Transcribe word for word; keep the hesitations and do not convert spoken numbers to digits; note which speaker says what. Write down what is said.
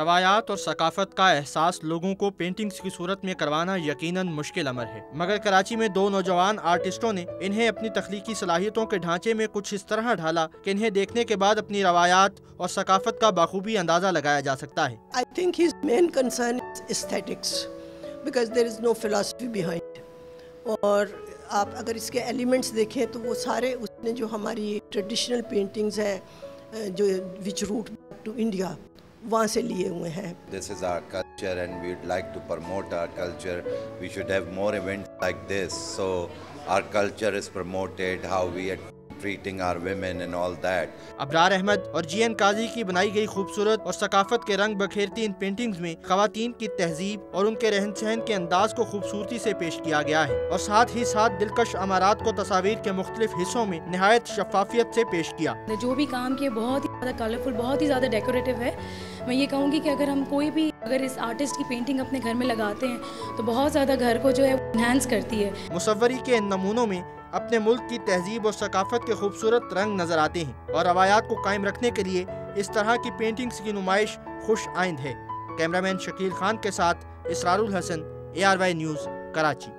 Speaker 1: روایات اور ثقافت کا احساس لوگوں کو پینٹنگز کی صورت میں کروانا یقیناً مشکل امر ہے، مگر کراچی میں دو نوجوان آرٹسٹوں نے انہیں اپنی تخلیقی صلاحیتوں کے ڈھانچے میں کچھ اس طرح ڈھالا کہ انہیں دیکھنے کے بعد اپنی روایات اور ثقافت کا بخوبی اندازہ لگایا جا سکتا ہے۔
Speaker 2: I think his main concern is aesthetics because there is no philosophy behind. اور آپ اگر اس کے ایلیمنٹس دیکھیں تو وہ سارے اس نے جو ہماری ٹریڈیشنل پینٹنگز ہیں جو which root to India وہاں سے لیے ہوئے ہیں۔
Speaker 3: This is our culture and we would like to promote our culture. We should have more events like this so our culture is promoted, how we are treating our women and all that.
Speaker 1: ابرار احمد اور جی N قاضی کی بنائی گئی خوبصورت اور ثقافت کے رنگ بکھیرتی ان paintings میں خواتین کی تہذیب اور ان کے رہن سہن کے انداز کو خوبصورتی سے پیش کیا گیا ہے اور ساتھ ہی ساتھ دلکش عمارات کو تصاویر کے مختلف حصوں میں نہایت شفافیت سے پیش کیا۔
Speaker 4: جو بھی کام کیا بہت ہی زیادہ کلرفل، بہت ہی زیادہ ڈیکوریٹو ہے۔ میں یہ کہوں گی کہ اگر ہم کوئی بھی اگر اس آرٹسٹ کی پینٹنگ اپنے گھر میں لگاتے ہیں تو بہت زیادہ گھر کو جو ہے انہینس کرتی ہے۔
Speaker 1: مصوری کے ان نمونوں میں اپنے ملک کی تہذیب اور ثقافت کے خوبصورت رنگ نظر آتے ہیں اور روایات کو قائم رکھنے کے لیے اس طرح کی پینٹنگز کی نمائش خوش آئند ہے۔ کیمرامین شکیل خان کے ساتھ اسرار الحسن، اے آر وائی نیوز، کراچی۔